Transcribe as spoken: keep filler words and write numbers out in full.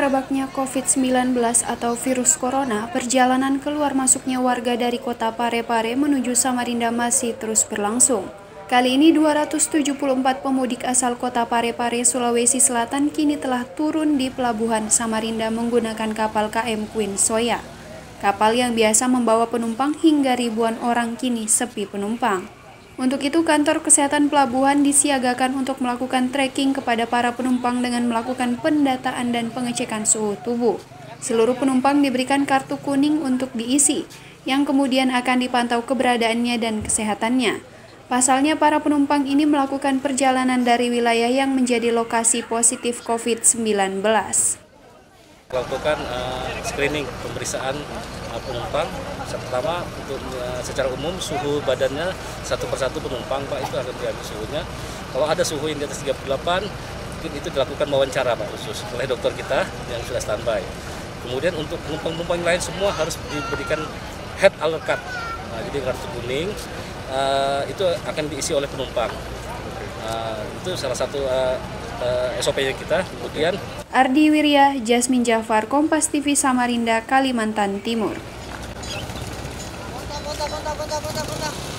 merebaknya covid sembilan belas atau virus corona, perjalanan keluar masuknya warga dari kota Parepare menuju Samarinda masih terus berlangsung. Kali ini dua ratus tujuh puluh empat pemudik asal kota Parepare, Sulawesi Selatan kini telah turun di pelabuhan Samarinda menggunakan kapal K M Queen Soya. Kapal yang biasa membawa penumpang hingga ribuan orang kini sepi penumpang. Untuk itu, kantor kesehatan pelabuhan disiagakan untuk melakukan tracking kepada para penumpang dengan melakukan pendataan dan pengecekan suhu tubuh. Seluruh penumpang diberikan kartu kuning untuk diisi, yang kemudian akan dipantau keberadaannya dan kesehatannya. Pasalnya, para penumpang ini melakukan perjalanan dari wilayah yang menjadi lokasi positif covid sembilan belas. Lakukan uh, screening pemeriksaan uh, penumpang. Pertama, untuk uh, secara umum suhu badannya satu persatu penumpang, Pak, itu akan diambil suhunya. Kalau ada suhu yang di atas tiga puluh delapan, mungkin itu dilakukan wawancara, Pak, khusus oleh dokter kita yang sudah standby. Kemudian untuk penumpang-penumpang lain semua harus diberikan health alert card. Nah, jadi kartu kuning uh, itu akan diisi oleh penumpang. Uh, itu salah satu uh, uh, S O P-nya kita. Kemudian Ardi Wirya, Jasmine Jafar, Kompas T V Samarinda, Kalimantan Timur. Kontak, kontak, kontak, kontak, kontak.